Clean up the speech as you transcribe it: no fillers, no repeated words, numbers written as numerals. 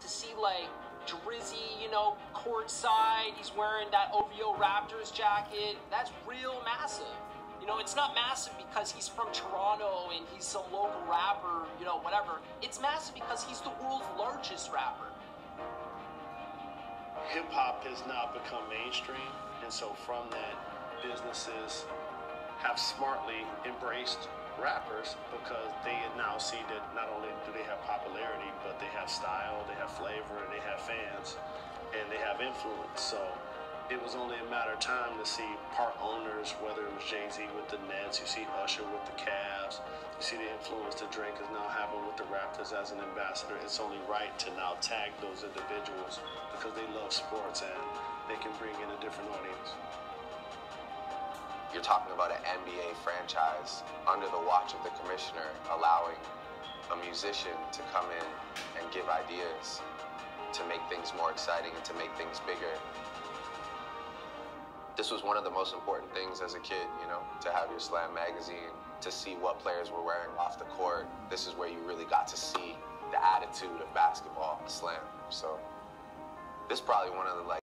to see like Drizzy, you know, courtside. He's wearing that OVO Raptors jacket. That's real massive. You know, it's not massive because he's from Toronto and he's some local rapper, you know, whatever. It's massive because he's the world's largest rapper. Hip-hop has now become mainstream, and so from that, businesses have smartly embraced rappers because they now see that not only do they have popularity, but they have style, they have flavor, they have fans, and they have influence. So it was only a matter of time to see part owners, whether it was Jay-Z with the Nets, you see Usher with the Cavs, you see the influence that Drake is now having with the Raptors as an ambassador. It's only right to now tag those individuals because they love sports and they can bring in a different audience. You're talking about an NBA franchise under the watch of the commissioner, allowing a musician to come in and give ideas to make things more exciting and to make things bigger. This was one of the most important things as a kid, you know, to have your Slam magazine, to see what players were wearing off the court. This is where you really got to see the attitude of basketball, Slam. So this is probably one of the